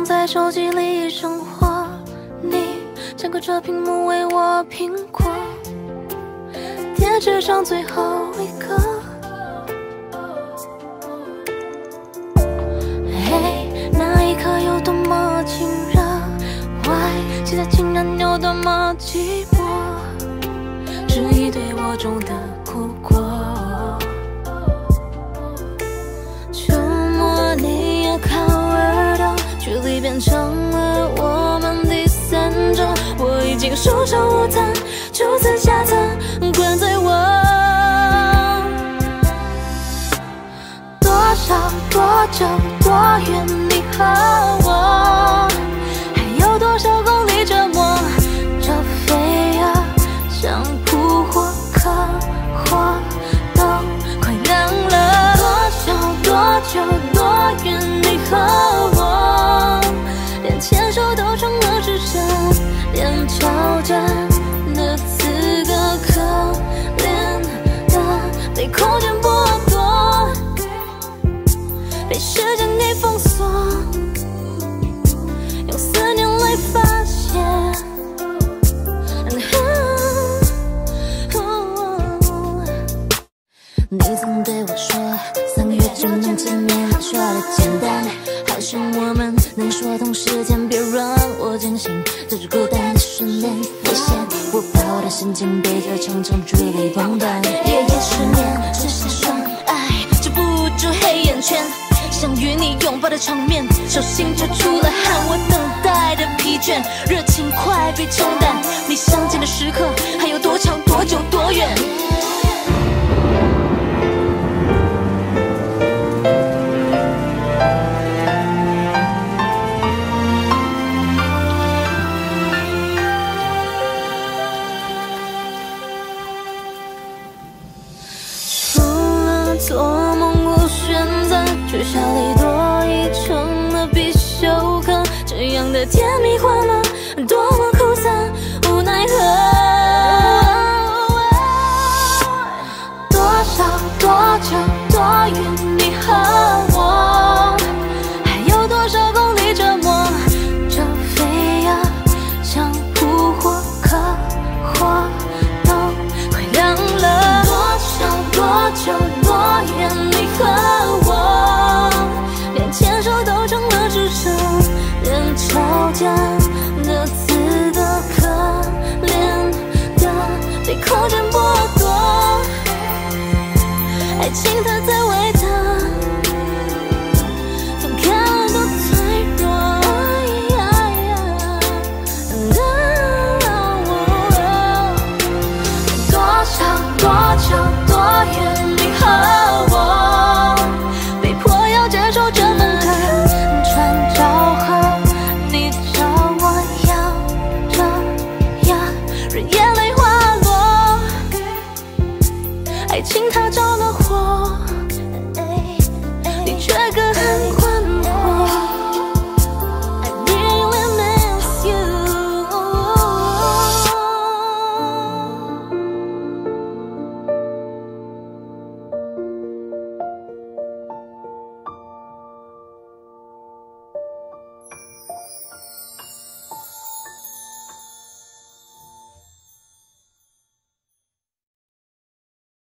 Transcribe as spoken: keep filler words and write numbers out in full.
在手机里生活，你想隔着屏幕为我苹果，电视上最后一个。嘿，那一刻有多么亲热，外现在竟然有多么寂寞，是一堆我种的苦果。触摸你要靠耳朵，距离变成了我们第三者，我已经束手无策，就此下册，灌醉我。多少多久多远你和我，还有多少公里折磨，这飞啊像扑火，可火都快凉了。多少多久多远你和我，连牵手都成了只剩，连交战的资格，可怜的被空间剥夺，被时间给封锁，用思念来发泄。你曾对我说，三个月就能见面，说的简单，还是我们能说同时间，别让我坚信这是孤单的训练。危险，我把我的神经被这长长距离崩断，夜夜失眠，只是双爱遮不住黑眼圈。想与你拥抱的场面，手心就出了汗，我等待的疲倦，热情快被冲淡。你相见的时刻还有多长多久多远？除了做梦无选择，学校里多已成了必修课，这样的甜蜜欢乐多么苦涩，无奈何。多少多久多远你和我，还有多少公里折磨，这飞啊像扑火，可火都快凉了。多少多久多远你和我，连牵手都成了只剩，连吵架的资格，可怜的被空间剥夺，爱情它在为